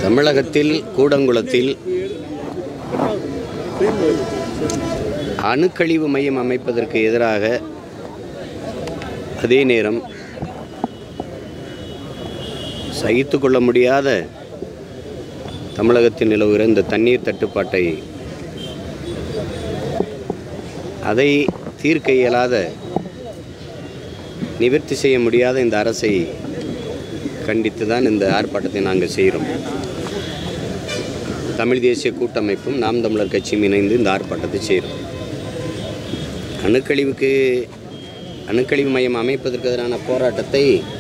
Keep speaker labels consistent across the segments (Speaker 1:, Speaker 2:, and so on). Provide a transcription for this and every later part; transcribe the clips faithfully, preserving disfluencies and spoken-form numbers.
Speaker 1: தமிழகத்தில் கூடங்குளத்தில் அணுக்கழிவு மையம் அமைப்பதற்கு எதிராக அதே நேரம் சகித்து கொள்ள முடியாத தமிழகத்தில் நிலவுகிற இந்த தண்ணீர் தட்டுப்பாட்டை அதை தீர்க்க இயலாத நிவர்த்தி செய்ய முடியாத இந்த அரசை கண்டித்து தான் இந்த ஆர்ப்பாட்டத்தை நாங்கள் செய்கிறோம். தமிழ் தேசிய கூட்டமைப்பும் நாம் தமிழர் கட்சியும் இணைந்து இந்த ஆர்ப்பாட்டத்தை செய்கிறோம். அணுக்கழிவுக்கு அணுக்கழிவு மையம் அமைப்பதற்கு எதிரான போராட்டத்தை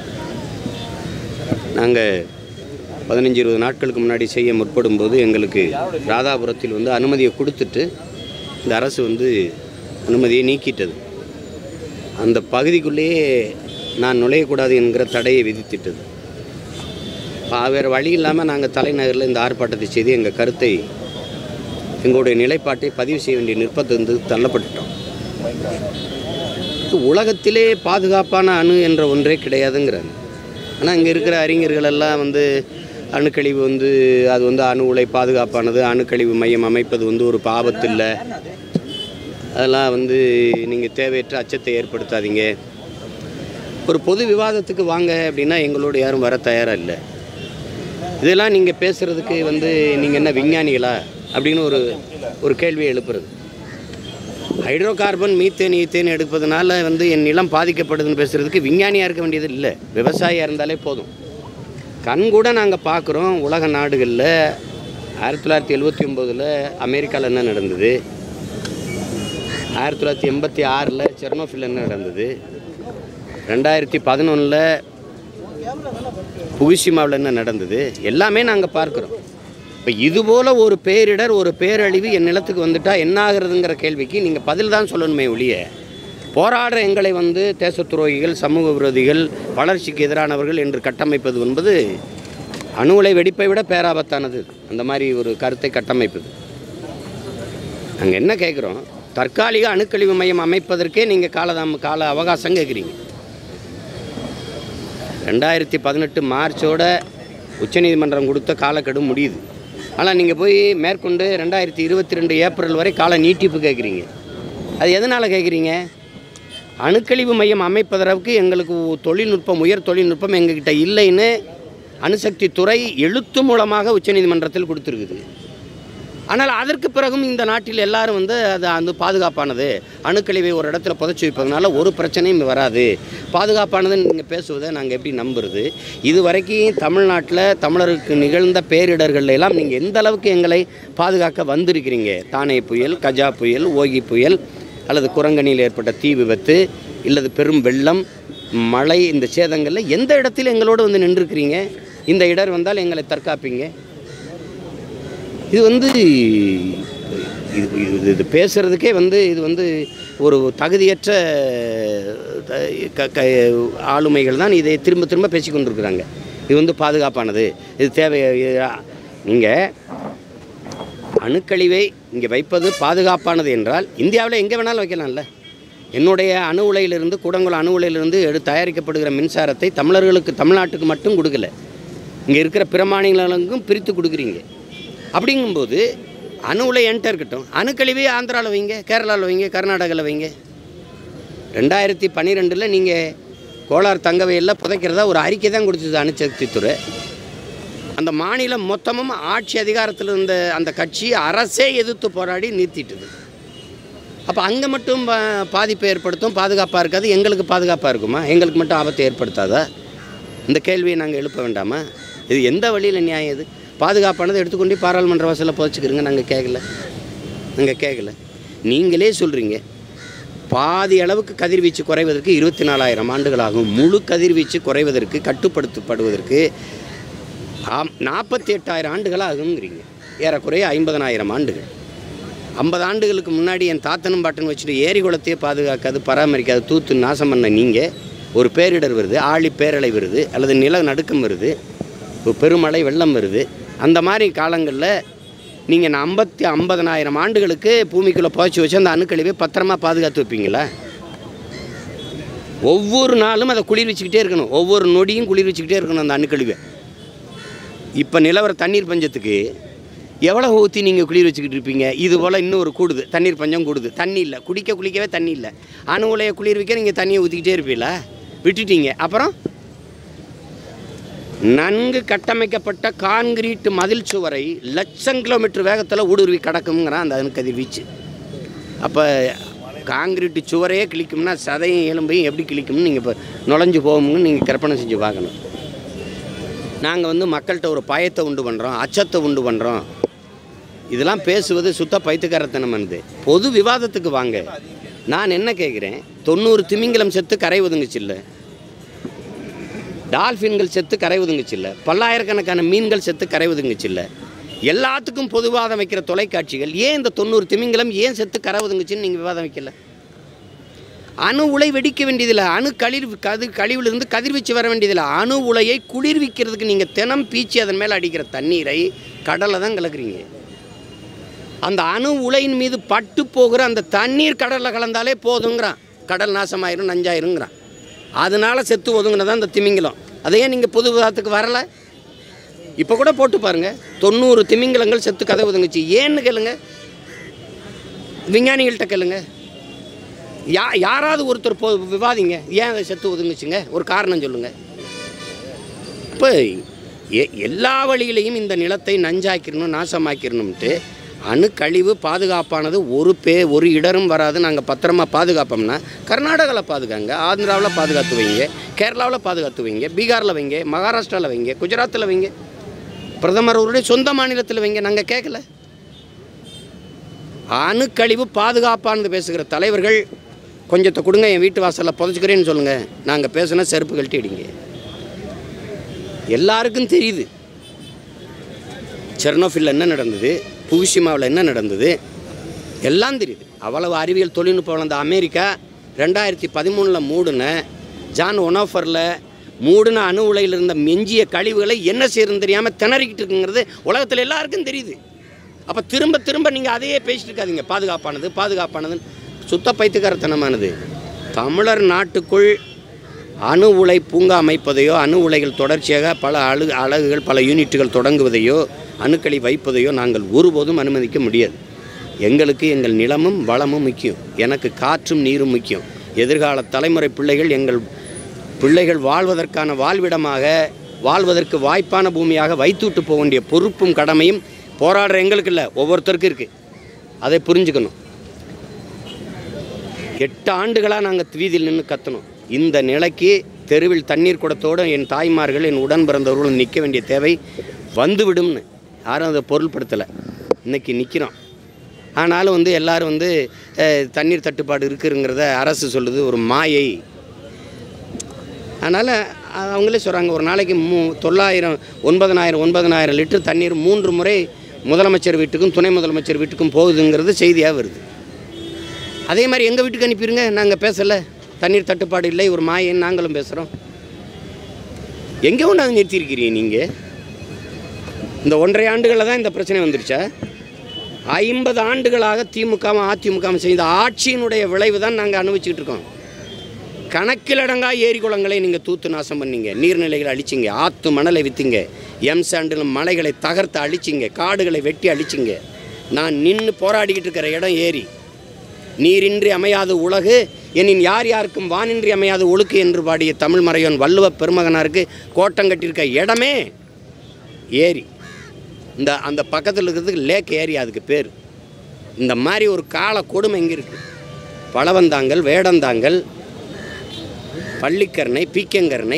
Speaker 1: நாங்கள் பதினஞ்சு இருபது நாட்களுக்கு முன்னாடி செய்ய முற்படும்போது எங்களுக்கு ராதாபுரத்தில் வந்து அனுமதியை கொடுத்துட்டு இந்த அரசு வந்து அனுமதியை நீக்கிட்டது. அந்த பகுதிக்குள்ளேயே நான் நுழையக்கூடாது என்கிற தடையை விதித்திட்டது. வேறு வழி இல்லாமல் நாங்கள் தலைநகரில் இந்த ஆர்ப்பாட்டத்தை செய்து எங்கள் கருத்தை எங்களுடைய நிலைப்பாட்டை பதிவு செய்ய வேண்டிய நிர்பந்தத்திலிருந்து தள்ளப்பட்டுட்டோம். உலகத்திலே பாதுகாப்பான அணு என்ற ஒன்றே கிடையாதுங்கிறாங்க. ஆனால் இங்கே இருக்கிற அறிஞர்கள் எல்லாம் வந்து அணுக்கழிவு வந்து அது வந்து அணு உலை பாதுகாப்பானது, அணுக்கழிவு மையம் அமைப்பது வந்து ஒரு ஆபத்து இல்லை, அதெல்லாம் வந்து நீங்கள் தேவையற்ற அச்சத்தை ஏற்படுத்தாதீங்க, ஒரு பொது விவாதத்துக்கு வாங்க அப்படின்னா எங்களோட யாரும் வர தயாராக இல்லை. இதெல்லாம் நீங்கள் பேசுகிறதுக்கு வந்து நீங்கள் என்ன விஞ்ஞானிகளா அப்படின்னு ஒரு ஒரு கேள்வியை எழுப்புறது. ஹைட்ரோ கார்பன் மீத்தேன் ஈத்தேன் எடுப்பதனால வந்து என் நிலம் பாதிக்கப்படுதுன்னு பேசுகிறதுக்கு விஞ்ஞானியாக இருக்க வேண்டியது இல்லை, விவசாயியாக இருந்தாலே போதும். கண் கூட நாங்கள் பார்க்குறோம். உலக நாடுகளில் ஆயிரத்தி தொள்ளாயிரத்தி எழுபத்தி ஒம்போதில் அமெரிக்காவில் என்ன நடந்தது, ஆயிரத்தி தொள்ளாயிரத்தி எண்பத்தி ஆறில் செர்னோஃபில் என்ன நடந்தது, ரெண்டாயிரத்தி பதினொன்றில் புகுஷிமாவில் என்ன நடந்தது, எல்லாமே நாங்கள் பார்க்குறோம். இப்போ இதுபோல் ஒரு பேரிடர் ஒரு பேரழிவு என் நிலத்துக்கு வந்துட்டால் என்ன ஆகுறதுங்கிற கேள்விக்கு நீங்கள் பதில் தான் சொல்லணுமே ஒழிய போராடுற எங்களை வந்து தேச துரோகிகள், சமூக விரோதிகள், வளர்ச்சிக்கு எதிரானவர்கள் என்று கட்டமைப்பது என்பது அணு உலை வெடிப்பை விட பேராபத்தானது. அந்த மாதிரி ஒரு கருத்தை கட்டமைப்பது. நாங்கள் என்ன கேட்குறோம், தற்காலிக அணுக்கழிவு மையம் அமைப்பதற்கே நீங்கள் காலதாம கால அவகாசம் கேட்குறீங்க. ரெண்டாயிரத்தி பதினெட்டு மார்ச்சோட உச்சநீதிமன்றம் கொடுத்த காலக்கெடு முடியுது. ஆனால் நீங்கள் போய் மேற்கொண்டு ரெண்டாயிரத்தி இருபத்தி ரெண்டு ஏப்ரல் வரை கால நீட்டிப்பு கேட்குறீங்க. அது எதனால் கேட்குறீங்க? அணுக்கழிவு மையம் அமைப்பதற்கு எங்களுக்கு தொழில்நுட்பம், உயர் தொழில்நுட்பம் எங்ககிட்ட இல்லைன்னு அணுசக்தி துறை எழுத்து மூலமாக உச்சநீதிமன்றத்தில் கொடுத்துருக்குது. ஆனால் அதற்கு பிறகும் இந்த நாட்டில் எல்லாரும் வந்து அது அந்த பாதுகாப்பானது, அணுக்கழிவை ஒரு இடத்துல புதைச்சி வைப்பதனால ஒரு பிரச்சனையும் வராது, பாதுகாப்பானதுன்னு நீங்கள் பேசுவதை நாங்கள் எப்படி நம்புறது? இது வரைக்கும் தமிழ்நாட்டில் தமிழருக்கு நிகழ்ந்த பேரிடர்கள் எல்லாம் நீங்கள் எந்த அளவுக்கு எங்களை பாதுகாக்க வந்திருக்கிறீங்க? தானே புயல், கஜா புயல், ஓகி புயல், அல்லது குரங்கணியில் ஏற்பட்ட தீ விபத்து, இல்லது பெரும் வெள்ளம், மழை, இந்த சேதங்களில் எந்த இடத்துல எங்களோடு வந்து நின்றுருக்கிறீங்க? இந்த இடர் வந்தால் எங்களை தற்காப்பீங்க. இது வந்து இது இது இது பேசுகிறதுக்கே வந்து இது வந்து ஒரு தகுதியற்ற க ஆளுமைகள் தான் இதை திரும்ப திரும்ப பேசி கொண்டிருக்கிறாங்க. இது வந்து பாதுகாப்பானது, இது தேவை. நீங்கள் அணுக்கழிவை இங்கே வைப்பது பாதுகாப்பானது என்றால் இந்தியாவில் எங்கே வேணாலும் வைக்கலாம்ல. என்னுடைய அணு உலையிலிருந்து, கூடங்குளம் அணு உலையிலிருந்து எடு தயாரிக்கப்படுகிற மின்சாரத்தை தமிழர்களுக்கு, தமிழ்நாட்டுக்கு மட்டும் கொடுக்கல, இங்கே இருக்கிற பிற மாநிலங்களுக்கும் பிரித்து கொடுக்குறீங்க. அப்படிங்கும்போது அணு உலை என்கிட்ட இருக்கட்டும், அணுக்கழிவை ஆந்திராவில் வைங்க, கேரளாவில் வைங்க, கர்நாடகாவில் வைங்க. ரெண்டாயிரத்தி பன்னிரெண்டில் நீங்கள் கோலார் தங்கவயலில் புதைக்கிறதா ஒரு அறிக்கை தான் கொடுத்தது அணுசக்தி துறை. அந்த மாநிலம் மொத்தமும் ஆட்சி அதிகாரத்தில் இருந்த அந்த கட்சி அரசே எதிர்த்து போராடி நிறுத்திட்டுது. அப்போ அங்கே மட்டும் பாதிப்பை ஏற்படுத்தும், பாதுகாப்பாக இருக்காது, எங்களுக்கு பாதுகாப்பாக இருக்குமா? எங்களுக்கு மட்டும் ஆபத்தை ஏற்படுத்தாதா? இந்த கேள்வியை நாங்கள் எழுப்ப வேண்டாமா? இது எந்த வழியில் நியாயம்? இது பாதுகாப்பானதை எடுத்துக்கொண்டு பாராளுமன்ற வாசலில் புதைச்சிக்கிறீங்க. நாங்கள் கேட்கல நாங்கள் கேட்கல நீங்களே சொல்கிறீங்க பாதி அளவுக்கு கதிர்வீச்சு குறைவதற்கு இருபத்தி நாலாயிரம் ஆண்டுகள் ஆகும். முழு கதிர்வீச்சு குறைவதற்கு, கட்டுப்படுத்தப்படுவதற்கு நாற்பத்தி எட்டாயிரம் ஆண்டுகள் ஆகுங்கிறீங்க. ஏறக்குறைய ஐம்பதனாயிரம் ஆண்டுகள். ஐம்பது ஆண்டுகளுக்கு முன்னாடி என் தாத்தனும் பாட்டனும் வச்சுட்டு ஏரி குளத்தையே பாதுகாக்காது, பராமரிக்காது, தூத்து நாசம் பண்ண நீங்கள் ஒரு பேரிடர் வருது, ஆழி பேரலை வருது, அல்லது நில நடுக்கம் வருது, பெருமழை வெள்ளம் வருது, அந்த மாதிரி காலங்களில் நீங்கள் நான் ஐம்பத்தி ஐம்பதனாயிரம் ஆண்டுகளுக்கு பூமிக்குள்ளே புதைச்சி வச்சு அந்த அணுக்கழிவை பத்திரமா பாதுகாத்து வைப்பீங்களா? ஒவ்வொரு நாளும் அதை குளிர் வச்சுக்கிட்டே இருக்கணும், ஒவ்வொரு நொடியும் குளிர் வச்சுக்கிட்டே இருக்கணும் அந்த அணுக்கழிவை. இப்போ நிலவர தண்ணீர் பஞ்சத்துக்கு எவ்வளோ ஊற்றி நீங்கள் குளிர் வச்சுக்கிட்டு இருப்பீங்க? இது போல் இன்னொரு கூடுது, தண்ணீர் பஞ்சம் கூடுது, தண்ணி இல்லை, குடிக்க குளிக்கவே தண்ணி இல்லை. அணு உலையை குளிர்விக்க நீங்கள் தண்ணியை ஊற்றிக்கிட்டே இருப்பீங்களா? விட்டுட்டீங்க. அப்புறம் நன்கு கட்டமைக்கப்பட்ட கான்கிரீட் மதில் சுவரை லட்சம் கிலோமீட்டர் வேகத்தில் ஊடுருவி கடக்குங்கிறான் அந்த அணுக்கதிர்வீச்சு. அப்போ காங்கிரீட்டு சுவரையே கிழிக்கும்னா சதையும் எலும்பையும் எப்படி கிழிக்கும்னு நீங்கள் இப்போ நுழைஞ்சு போகும்னு நீங்கள் கற்பனை செஞ்சு பார்க்கணும். நாங்கள் வந்து மக்கள்கிட்ட ஒரு பயத்தை உண்டு பண்ணுறோம், அச்சத்தை உண்டு பண்ணுறோம். இதெல்லாம் பேசுவது சுத்த பைத்துக்காரத்தனமானது. பொது விவாதத்துக்கு வாங்க. நான் என்ன கேட்குறேன், தொண்ணூறு திமிங்கலம் செத்து கரை ஒதுங்குச்சு இல்லை, டால்ஃபின்கள் செத்து கரை ஒதுங்குச்சு இல்லை, பல்லாயிரக்கணக்கான மீன்கள் செத்து கரை ஒதுங்குச்சு இல்லை, எல்லாத்துக்கும் பொது விவாதம் வைக்கிற தொலைக்காட்சிகள் ஏன் இந்த தொண்ணூறு திமிங்கலம் ஏன் செத்து கரை ஒதுங்குச்சுன்னு நீங்கள் விவாதம் வைக்கல? அணு உலை வெடிக்க வேண்டியதில்லை, அணு கழிர் கதிர் கழிவுலேருந்து கதிர்வீச்சு வர வேண்டியதில்லை. அணு உலையை குளிர்விக்கிறதுக்கு நீங்கள் தினம் பீச்சி அதன் மேலே அடிக்கிற தண்ணீரை கடலில் தான் கலக்குறீங்க. அந்த அணு உலையின் மீது பட்டு போகிற அந்த தண்ணீர் கடலில் கலந்தாலே போதுங்கிறான், கடல் நாசமாயிரும் நஞ்சாயிருங்கிறான். அதனால செத்து ஒதுங்கினதான் அந்த திமிங்கலம். அதையே நீங்கள் பொது விவாதத்துக்கு வரலை? இப்போ கூட போட்டு பாருங்கள், தொண்ணூறு திமிங்கலங்கள் செத்து கதை ஒதுங்குச்சு. ஏன்னு கேளுங்க, விஞ்ஞானிகள்கிட்ட கேளுங்க. யா யாராவது ஒருத்தர் போ விவாதிங்க, ஏன் அதை செத்து ஒதுங்குச்சுங்க, ஒரு காரணம் சொல்லுங்கள். இப்போ எ எல்லா வழியிலையும் இந்த நிலத்தை நஞ்சாக்கிடணும், நாசமாக்கிடணும்ட்டு அணு கழிவு பாதுகாப்பானது ஒரு பே ஒரு இடரும் வராது, நாங்கள் பத்திரமா பாதுகாப்போம்னா கர்நாடகாவில் பாதுகாங்க, ஆந்திராவில் பாதுகாத்து வைங்க, கேரளாவில் பாதுகாத்து வைங்க, பீகாரில் வைங்க, மகாராஷ்டிராவில் வைங்க, குஜராத்தில் வைங்க, பிரதமர் அவருடைய சொந்த மாநிலத்தில் வைங்க. நாங்கள் கேட்கல. அணு கழிவு பாதுகாப்பானது பேசுகிற தலைவர்கள் கொஞ்சத்தை கொடுங்க, என் வீட்டு வாசலில் புதைச்சிக்கிறேன்னு சொல்லுங்கள். நாங்கள் பேசுனா செருப்பு கழட்டி அடிங்க. எல்லாருக்கும் தெரியுது செர்னோஃபில் என்ன நடந்தது, புகுஷிமாவில் என்ன நடந்தது, எல்லாம் தெரியுது. அவ்வளவு அறிவியல் தொழில்நுட்பம் வளர்ந்த அமெரிக்கா ரெண்டாயிரத்தி பதிமூணில் மூடுன ஜான் ஒனோஃபரில் மூடுன அணு உலையில் இருந்த மெஞ்சிய கழிவுகளை என்ன செய்யறதுன்னு தெரியாமல் திணறிக்கிட்டு இருக்குங்கிறது உலகத்தில் எல்லாருக்கும் தெரியுது. அப்போ திரும்ப திரும்ப நீங்கள் அதையே பேசிட்டு இருக்காதீங்க, பாதுகாப்பானது பாதுகாப்பானதுன்னு. சுத்த பைத்துக்காரத்தனமானது. தமிழர் நாட்டுக்குள் அணு உலை பூங்கா அமைப்பதையோ, அணு உலைகள் தொடர்ச்சியாக பல அழு அலகுகள் பல யூனிட்டுகள் தொடங்குவதையோ, அணுக்களை வைப்பதையோ நாங்கள் ஒருபோதும் அனுமதிக்க முடியாது. எங்களுக்கு எங்கள் நிலமும் வளமும் முக்கியம், எனக்கு காற்றும் நீரும் முக்கியம். எதிர்கால தலைமுறை பிள்ளைகள் எங்கள் பிள்ளைகள் வாழ்வதற்கான வாழ்விடமாக, வாழ்வதற்கு வாய்ப்பான பூமியாக வைத்துவிட்டு போக வேண்டிய பொறுப்பும் கடமையும் போராடுற எங்களுக்கு இல்லை, ஒவ்வொருத்தருக்கும் இருக்குது. அதை புரிஞ்சுக்கணும். எட்டு ஆண்டுகளாக நாங்கள் வீதியில் நின்று கத்தணும். இந்த நிலைக்கு தெருவில் தண்ணீர் குடத்தோடு என் தாய்மார்கள் என் உடன் பிறந்தவர்களும் நிற்க வேண்டிய தேவை வந்துவிடும்னு யாரும் அதை பொருள்படுத்தலை. இன்றைக்கி நிற்கிறோம். ஆனாலும் வந்து எல்லோரும் வந்து தண்ணீர் தட்டுப்பாடு இருக்குங்கிறத அரசு சொல்லுது, ஒரு மாயை. அதனால் அவங்களே சொல்கிறாங்க, ஒரு நாளைக்கு மூ தொள்ளாயிரம் ஒன்பதனாயிரம் ஒன்பதனாயிரம் லிட்டர் தண்ணீர் மூன்று முறை முதலமைச்சர் வீட்டுக்கும் துணை முதலமைச்சர் வீட்டுக்கும் போகுதுங்கிறது செய்தியாக வருது. அதே மாதிரி எங்கள் வீட்டுக்கு அனுப்பிடுங்க, நாங்கள் பேசலை, தண்ணீர் தட்டுப்பாடு இல்லை, ஒரு மாயன்னு நாங்களும் பேசுகிறோம். எங்கே கொண்டாந்து நிறுத்தியிருக்கிறீங்க நீங்கள்? இந்த ஒன்றரை ஆண்டுகளில் தான் இந்த பிரச்சனை வந்துருச்சா? ஐம்பது ஆண்டுகளாக திமுகவும் அதிமுகவும் செய்த ஆட்சியினுடைய விளைவு தான் நாங்கள் அனுபவிச்சுக்கிட்டு இருக்கோம். கணக்கிலடங்கா ஏரி குளங்களை நீங்கள் தூத்து நாசம் பண்ணிங்க, நீர்நிலைகளை அழிச்சிங்க, ஆற்று மணலை விற்றுங்க, எம் சாண்டிலும் மலைகளை தகர்த்து அழிச்சிங்க, காடுகளை வெட்டி அழிச்சிங்க. நான் நின்று போராடிக்கிட்டு இருக்கிற இடம் ஏரி. நீரின்றி அமையாது உலகு எனின் யார் யாருக்கும் வானின்றி அமையாது ஒழுக்கு என்று பாடிய தமிழ் மறையோன் வள்ளுவ பெருமகனாருக்கு கோட்டம் கட்டியிருக்க இடமே ஏரி. இந்த அந்த பக்கத்தில் இருக்கிறதுக்கு லேக் ஏரி, அதுக்கு பேர். இந்த மாதிரி ஒரு கால கொடுமை இங்கே இருக்குது. பழவந்தாங்கல், வேடந்தாங்கல், பள்ளிக்கரணை, பீக்கங்கரணை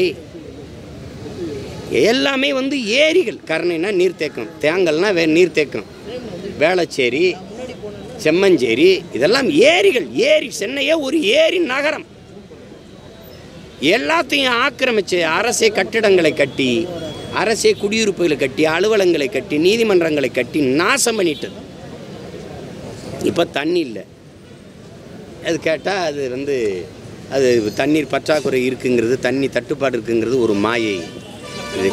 Speaker 1: எல்லாமே வந்து ஏரிகள். கரணைனா நீர்த்தேக்கம், தேங்கல்னா வே நீர்த்தேக்கம், வேளச்சேரி, செம்மஞ்சேரி, இதெல்லாம் ஏரிகள். ஏரி சென்னையே ஒரு ஏரி நகரம். எல்லாத்தையும் ஆக்கிரமித்து அரசே கட்டிடங்களை கட்டி, அரசே குடியிருப்புகளை கட்டி, அலுவலகங்களை கட்டி, நீதிமன்றங்களை கட்டி நாசம் பண்ணிட்டது. இப்போ தண்ணி இல்லை. அது கேட்டால் அது வந்து அது தண்ணீர் பற்றாக்குறை இருக்குங்கிறது, தண்ணி தட்டுப்பாடு இருக்குங்கிறது ஒரு மாயை. இது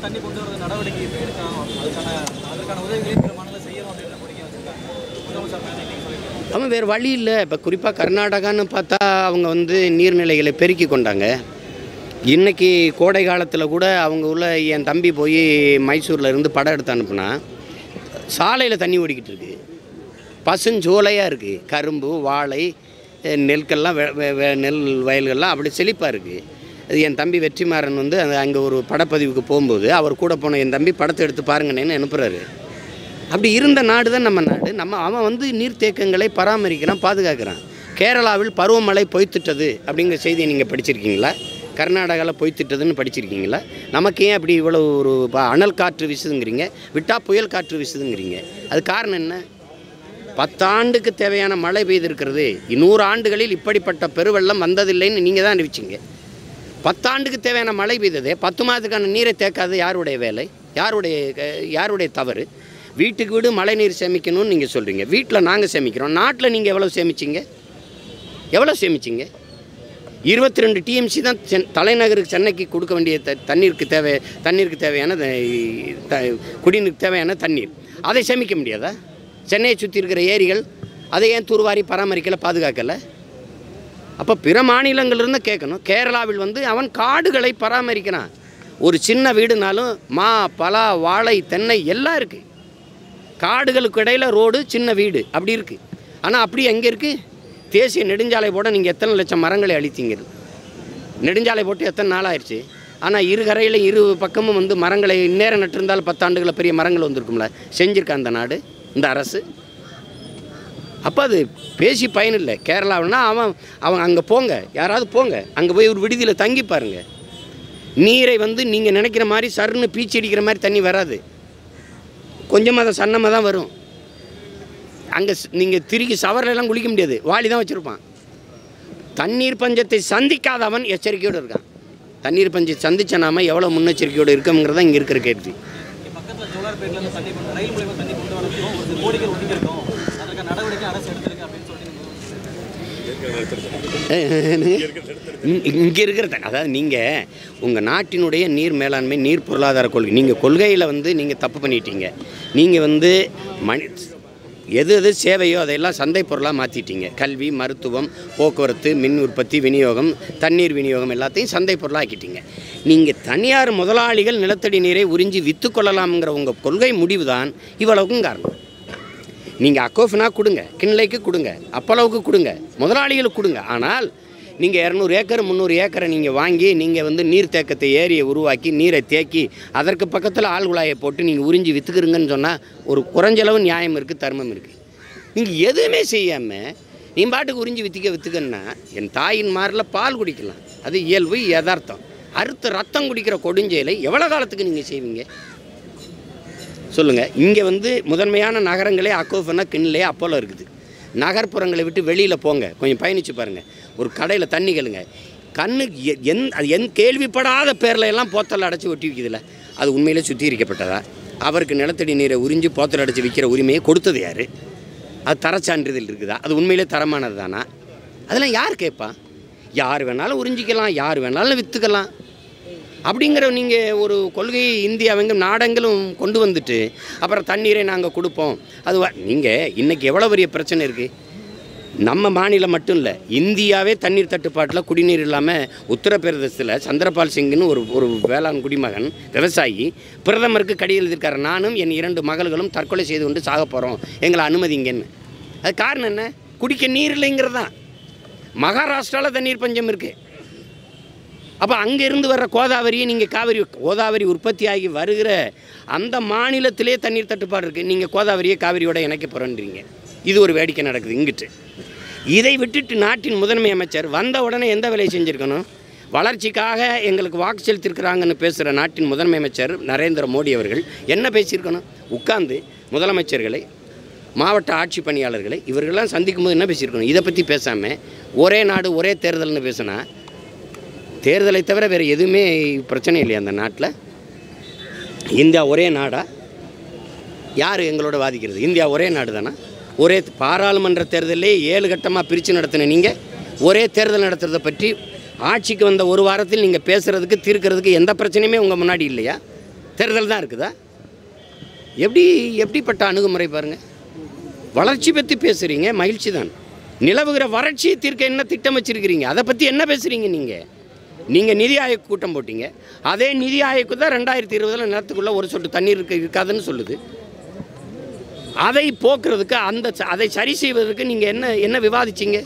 Speaker 1: ஆமாம், வேறு வழி இல்லை. இப்போ குறிப்பாக கர்நாடகான்னு பார்த்தா அவங்க வந்து நீர்நிலைகளை பெருக்கி கொண்டாங்க. இன்றைக்கி கோடை காலத்தில் கூட அவங்க உள்ள என் தம்பி போய் மைசூரில் இருந்து படம் எடுத்து அனுப்புனா சாலையில் தண்ணி ஓடிக்கிட்டு இருக்குது, பசுஞ்சோலையாக இருக்குது, கரும்பு வாழை நெல்கள்லாம் நெல் வயல்கள்லாம் அப்படி செழிப்பாக இருக்குது. அது என் தம்பி வெற்றிமாறன் வந்து அந்த அங்கே ஒரு படப்பதிவுக்கு போகும்போது அவர் கூட போன என் தம்பி படத்தை எடுத்து பாருங்கன்னு அனுப்புகிறாரு. அப்படி இருந்த நாடு தான் நம்ம நாடு. நம்ம அவன் வந்து நீர்த்தேக்கங்களை பராமரிக்கிறான், பாதுகாக்கிறான். கேரளாவில் பருவமழை பொய்த்துட்டது அப்படிங்கிற செய்தியை நீங்கள் படிச்சிருக்கீங்களா? கர்நாடகாவில் பொய்த்துட்டதுன்னு படிச்சிருக்கீங்களா? நமக்கு ஏன் அப்படி இவ்வளோ ஒரு அனல் காற்று வீசுதுங்கிறீங்க, விட்டால் புயல் காற்று வீசுதுங்கிறீங்க? அது காரணம் என்ன? பத்தாண்டுக்கு தேவையான மழை பெய்திருக்கிறது. நூறு ஆண்டுகளில் இப்படிப்பட்ட பெருவெள்ளம் வந்ததில்லைன்னு நீங்கள் தான் அறிவிச்சிங்க. பத்தாண்டுக்கு தேவையான மழை பெய்ததே, பத்து மாதத்துக்கான நீரை தேக்காது யாருடைய வேலை, யாருடைய யாருடைய தவறு? வீட்டுக்கு வீடு மழை நீர் சேமிக்கணும்னு நீங்கள் சொல்கிறீங்க, வீட்டில் நாங்கள் சேமிக்கிறோம். நாட்டில் நீங்கள் எவ்வளோ சேமிச்சிங்க? எவ்வளோ சேமிச்சிங்க? இருபத்தி ரெண்டு டிஎம்சி தான் சென் தலைநகருக்கு சென்னைக்கு கொடுக்க வேண்டிய த தண்ணீருக்கு தேவை தண்ணீருக்கு தேவையான த குடிநீருக்கு தேவையான தண்ணீர். அதை சேமிக்க முடியாதா? சென்னையை சுற்றி இருக்கிற ஏரிகள் அதை ஏன் தூர்வாரி பராமரிக்கலை, பாதுகாக்கலை? அப்போ பிற மாநிலங்கள்லேருந்து கேட்கணும். கேரளாவில் வந்து அவன் காடுகளை பராமரிக்கிறான். ஒரு சின்ன வீடுனாலும் மா பலா வாழை தென்னை எல்லாம் இருக்குது. காடுகளுக்கு இடையில் ரோடு, சின்ன வீடு அப்படி இருக்குது. ஆனால் அப்படி எங்கே இருக்குது? தேசிய நெடுஞ்சாலை போட நீங்கள் எத்தனை லட்சம் மரங்களை அழித்தீங்க? நெடுஞ்சாலை போட்டு எத்தனை நாள் ஆயிடுச்சு? ஆனால் இரு கரையில் இரு பக்கமும் வந்து மரங்களை இந்நேரம் நட்டிருந்தால் பத்தாண்டுகளில் பெரிய மரங்கள் வந்திருக்கும்ல. செஞ்சுருக்க அந்த நாடு, இந்த அரசு. அப்போ அது பேசி பயனில்லை. கேரளாவுன்னா அவன் அவன் அங்கே போங்க, யாராவது போங்க, அங்கே போய் ஒரு விடுதியில் தங்கி பாருங்க. நீரை வந்து நீங்கள் நினைக்கிற மாதிரி சருன்னு பீச்சி அடிக்கிற மாதிரி தண்ணி வராது, கொஞ்சமாக அதை சன்னமாக தான் வரும். அங்கே நீங்கள் திருக்கி சவரெல்லாம் குளிக்க முடியாது, வாளி தான் வச்சுருப்பான். தண்ணீர் பஞ்சத்தை சந்திக்காதவன் எச்சரிக்கையோடு இருக்கான். தண்ணீர் பஞ்சத்தை சந்தித்த நாம எவ்வளோ முன்னெச்சரிக்கையோடு இருக்கோங்கிறதா இங்கே இருக்கிற கேள்வி. இங்கே இருக்கிற அதாவது நீங்கள் உங்கள் நாட்டினுடைய நீர் மேலாண்மை, நீர் பொருளாதார கொள்கை, நீங்கள் கொள்கையில் வந்து நீங்கள் தப்பு பண்ணிட்டீங்க. நீங்கள் வந்து மனி எது எது சேவையோ அதையெல்லாம் சந்தை பொருளாக மாற்றிட்டீங்க. கல்வி, மருத்துவம், போக்குவரத்து, மின் உற்பத்தி, விநியோகம், தண்ணீர் விநியோகம் எல்லாத்தையும் சந்தை பொருளாக ஆக்கிட்டீங்க. நீங்கள் தனியார் முதலாளிகள் நிலத்தடி நீரை உறிஞ்சி விற்று கொள்ளலாம்ங்கிற உங்கள் கொள்கை முடிவு தான் இவ்வளவுக்கும் காரணம். நீங்கள் அக்கோஃபினா கொடுங்க, கிண்லைக்கு கொடுங்க, அப்பளவுக்கு கொடுங்க, முதலாளிகளுக்கு கொடுங்க. ஆனால் நீங்கள் இரநூறு ஏக்கர் முந்நூறு ஏக்கரை நீங்கள் வாங்கி நீங்கள் வந்து நீர் தேக்கத்தை ஏரியை உருவாக்கி நீரை தேக்கி அதற்கு பக்கத்தில் ஆள் குழாயை போட்டு நீங்கள் உறிஞ்சி விற்றுக்குறீங்கன்னு சொன்னால் ஒரு குறைஞ்சளவு நியாயம் இருக்குது, தர்மம் இருக்குது. நீங்கள் எதுவுமே செய்யாமல் நீ பாட்டுக்கு உறிஞ்சி விற்றுக்க விற்றுக்கன்னா என் தாயின் மாரில் பால் குடிக்கலாம், அது இயல்பு யதார்த்தம். அறுத்து ரத்தம் குடிக்கிற கொடுஞ்செயலை எவ்வளோ காலத்துக்கு நீங்கள் செய்வீங்க சொல்லுங்கள்? இங்கே வந்து முதன்மையான நகரங்களே அக்கோஃபனா, கிண்லே, அப்போலோ இருக்குது. நகர்ப்புறங்களை விட்டு வெளியில் போங்க, கொஞ்சம் பயணித்து பாருங்கள். ஒரு கடையில் தண்ணி கேளுங்க, கண்ணுக்கு எந் எந் கேள்விப்படாத பேரில் எல்லாம் போத்தல் அடைச்சி ஒட்டி விற்கிதில்ல, அது உண்மையிலே சுத்திகரிக்கப்பட்டதா? அவருக்கு நிலத்தடி நீரை உறிஞ்சி போத்தல் அடைச்சி விற்கிற உரிமையை கொடுத்தது யார்? அது தரச்சான்றிதழ் இருக்குதா? அது உண்மையிலே தரமானது தானா? அதெல்லாம் யார் கேட்பா? யார் வேணாலும் உறிஞ்சிக்கலாம், யார் வேணாலும் விற்றுக்கலாம் அப்படிங்கிற நீங்கள் ஒரு கொள்கையை இந்தியாவெங்கும் நாடெங்கிலும் கொண்டு வந்துட்டு அப்புறம் தண்ணீரை நாங்கள் கொடுப்போம். அது நீங்கள் இன்றைக்கி எவ்வளோ பெரிய பிரச்சனை இருக்குது. நம்ம மாநிலம் மட்டும் இல்லை, இந்தியாவே தண்ணீர் தட்டுப்பாட்டில் குடிநீர் இல்லாமல் உத்தரப்பிரதேசத்தில் சந்திரபால் சிங்னு ஒரு ஒரு வேளாண் குடிமகன் விவசாயி பிரதமருக்கு கடிதம் எழுதியிருக்காரு, நானும் என் இரண்டு மகள்களும் தற்கொலை செய்து கொண்டு சாக போகிறோம், எங்களை அனுமதிங்கன்னு. அது காரணம் என்ன? குடிக்க நீர் இல்லைங்கிறது தான். மகாராஷ்டிராவில் தண்ணீர் பஞ்சம் இருக்குது. அப்போ அங்கேருந்து வர்ற கோதாவரியை நீங்கள் காவிரி கோதாவரி உற்பத்தி ஆகி வருகிற அந்த மாநிலத்திலே தண்ணீர் தட்டுப்பாடு இருக்குது. நீங்கள் கோதாவரியை காவிரியோட இணைக்க போகிறேன்றீங்க. இது ஒரு வேடிக்கை நடக்குது இங்கிட்டு. இதை விட்டுட்டு நாட்டின் முதன்மை அமைச்சர் வந்த உடனே எந்த வேலையை செஞ்சுருக்கணும்? வளர்ச்சிக்காக எங்களுக்கு வாக்கு செலுத்திருக்கிறாங்கன்னு பேசுகிற நாட்டின் முதன்மை அமைச்சர் நரேந்திர மோடி அவர்கள் என்ன பேசியிருக்கணும்? உட்கார்ந்து முதலமைச்சர்களை, மாவட்ட ஆட்சி பணியாளர்களை இவர்களெல்லாம் சந்திக்கும் போது என்ன பேசியிருக்கணும்? இதை பற்றி பேசாமல் ஒரே நாடு ஒரே தேர்தல்னு பேசுனா, தேர்தலை தவிர வேறு எதுவுமே பிரச்சனை இல்லையா அந்த நாட்டில்? இந்தியா ஒரே நாடா? யார் எங்களோட வாதிக்கிறது? இந்தியா ஒரே நாடு தானா? ஒரே பாராளுமன்ற தேர்தலே ஏழு கட்டமாக பிரித்து நடத்தின நீங்கள் ஒரே தேர்தல் நடத்துறதை பற்றி ஆட்சிக்கு வந்த ஒரு வாரத்தில் நீங்கள் பேசுகிறதுக்கு, தீர்க்கிறதுக்கு எந்த பிரச்சனையுமே உங்கள் முன்னாடி இல்லையா? தேர்தல் தான் இருக்குதா? எப்படி எப்படிப்பட்ட அணுகுமுறை பாருங்கள். வளர்ச்சி பற்றி பேசுகிறீங்க, மகிழ்ச்சி தான். நிலவுகிற வறட்சியை தீர்க்க என்ன திட்டம் வச்சுருக்கிறீங்க? அதை பற்றி என்ன பேசுகிறீங்க நீங்கள்? நீங்கள் நிதி ஆயோக் கூட்டம் போட்டீங்க, அதே நிதி ஆயோக்கு தான் ரெண்டாயிரத்தி இருபதில் நிலத்துக்குள்ளே ஒரு சொட்டு தண்ணீர் இருக்க இருக்காதுன்னு சொல்லுது. அதை போக்குறதுக்கு அந்த அதை சரி செய்வதற்கு நீங்கள் என்ன என்ன விவாதிச்சிங்க?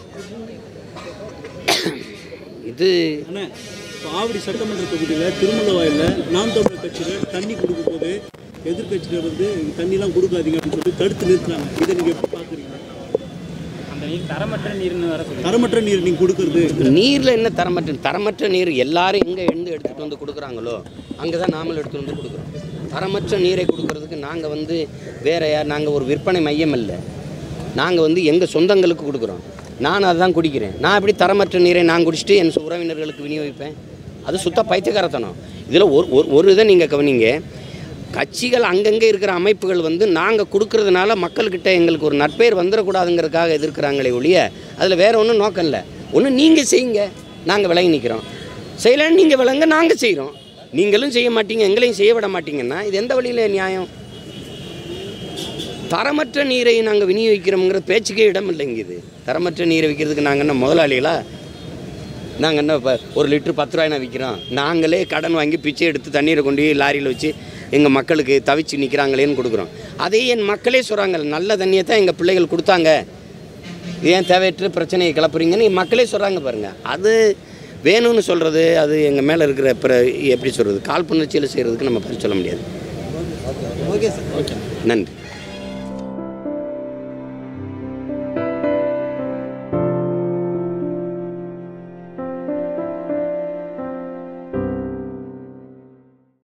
Speaker 1: இது
Speaker 2: ஆவடி சட்டமன்ற தொகுதியில் திருமலவாயில் நாம் தமிழர் கட்சியில் தண்ணி கொடுக்கும் போது எதிர்கட்சியில் வந்து தண்ணிலாம் கொடுக்காதீங்க அப்படின்னு சொல்லி தடுத்து நிறுத்துறாங்க. இதை நீங்கள் எப்படி பார்க்குறீங்க? அந்த நீர் தரமற்ற நீர்னு வர தரமற்ற நீர் நீங்கள் கொடுக்குறது
Speaker 1: நீரில் என்ன தரமற்ற தரமற்ற நீர் எல்லாரும் எங்கே எழுந்து எடுத்துகிட்டு வந்து கொடுக்குறாங்களோ அங்கே தான் நாமளும் எடுத்துகிட்டு வந்து கொடுக்குறோம். தரமற்ற நீரை கொடுக்கறதுக்கு நாங்கள் வந்து வேற யார், நாங்கள் ஒரு விற்பனை மையம் இல்லை, நாங்கள் வந்து எங்கள் சொந்தங்களுக்கு கொடுக்குறோம். நான் அதுதான் குடிக்கிறேன். நான் எப்படி தரமற்ற நீரை நான் குடிச்சிட்டு என் உறவினர்களுக்கு விநியோகிப்பேன்? அது சுத்த பைத்தியக்காரத்தனம். இதில் ஒரு ஒரு இதை நீங்கள் கவனிங்க, கட்சிகள் அங்கங்கே இருக்கிற அமைப்புகள் வந்து நாங்கள் கொடுக்கறதுனால மக்கள்கிட்ட எங்களுக்கு ஒரு நற்பெயர் வந்துடக்கூடாதுங்கிறதுக்காக எதிர்க்கிறாங்களே ஒழிய அதில் வேறு ஒன்றும் நோக்கம் இல்லை. ஒன்று நீங்கள் செய்யுங்க, நாங்கள் விலகி நிற்கிறோம். செய்யலைன்னு நீங்கள் விளங்க, நாங்கள் செய்கிறோம். நீங்களும் செய்ய மாட்டீங்க, எங்களையும் செய்ய விட மாட்டீங்கன்னா இது எந்த வழியில் நியாயம்? தரமற்ற நீரை நாங்கள் விநியோகிக்கிறோங்கிற பேச்சுக்கே இடம் இல்லைங்க. இது தரமற்ற நீரை விற்கிறதுக்கு நாங்கள் என்ன முதலாளிகளா? நாங்கள் என்ன இப்போ ஒரு லிட்ரு பத்து ரூபாய்னா விற்கிறோம்? நாங்களே கடன் வாங்கி பிச்சை எடுத்து தண்ணீரை கொண்டு போய் லாரியில் வச்சு எங்கள் மக்களுக்கு தவிச்சு நிற்கிறாங்களேன்னு கொடுக்குறோம். அதே என் மக்களே சொல்கிறாங்க, நல்ல தண்ணியை தான் எங்கள் பிள்ளைகள் கொடுத்தாங்க, ஏன் தேவையற்ற பிரச்சனையை கிளப்புறீங்கன்னு என் மக்களே சொல்கிறாங்க பாருங்கள். அது வேணும்னு சொல்கிறது, அது எங்கள் மேலே இருக்கிற பிற எப்படி சொல்கிறது, காழ்ப்புணர்ச்சியில் செய்கிறதுக்கு நம்ம பதில் சொல்ல முடியாது.
Speaker 2: ஓகே சார், ஓகே,
Speaker 1: நன்றி.